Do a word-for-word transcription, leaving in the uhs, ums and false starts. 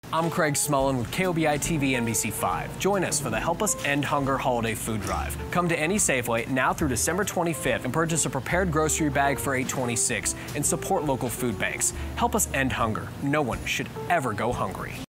I'm Craig Smullen with K O B I T V N B C five. Join us for the Help Us End Hunger Holiday Food Drive. Come to any Safeway now through December twenty-fifth and purchase a prepared grocery bag for eight twenty-six and support local food banks. Help us end hunger. No one should ever go hungry.